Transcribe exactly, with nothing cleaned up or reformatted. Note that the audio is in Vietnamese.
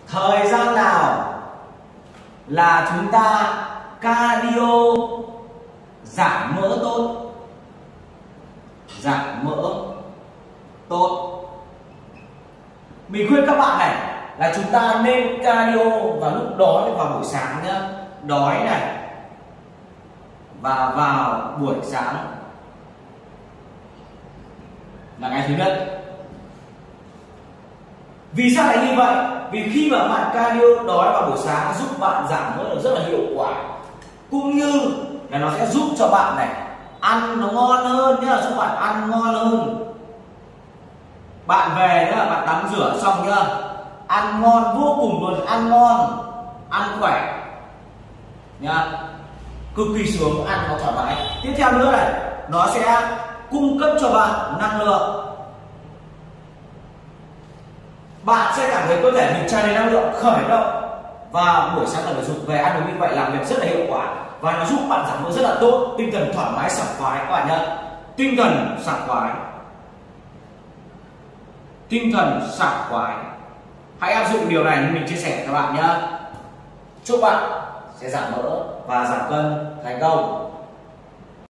Thời gian nào là chúng ta cardio giảm mỡ tốt? Giảm mỡ tốt. Mình khuyên các bạn này là chúng ta nên cardio vào lúc đói vào buổi sáng nhá. Đói này và vào buổi sáng là ngày thứ nhất. Vì sao lại như vậy? Vì khi mà bạn cardio đói vào buổi sáng giúp bạn giảm mỡ được rất là hiệu quả, cũng như là nó sẽ giúp cho bạn này ăn nó ngon hơn nhá, giúp bạn ăn ngon hơn. Bạn về nhá, bạn tắm rửa xong nhá, ăn ngon vô cùng luôn, ăn ngon, ăn khỏe nhá, cực kỳ sướng, ăn nó thoải mái. Tiếp theo nữa này, nó sẽ cung cấp cho bạn năng lượng. Bạn sẽ cảm thấy cơ thể mình tràn đầy năng lượng, khởi động và buổi sáng tập thể dục về ăn uống như vậy làm việc rất là hiệu quả và nó giúp bạn giảm mỡ rất là tốt, tinh thần thoải mái sảng khoái các bạn nhé. Tinh thần sảng khoái, tinh thần sảng khoái. Hãy áp dụng điều này như mình chia sẻ các bạn nhé. Chúc bạn sẽ giảm mỡ và giảm cân thành công.